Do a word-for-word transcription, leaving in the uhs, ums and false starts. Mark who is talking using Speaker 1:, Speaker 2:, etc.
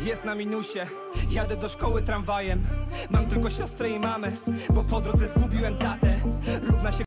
Speaker 1: jest na minusie. Jadę do szkoły tramwajem. Mam tylko siostrę i mamę, bo po drodze zgubiłem tatę. Równa się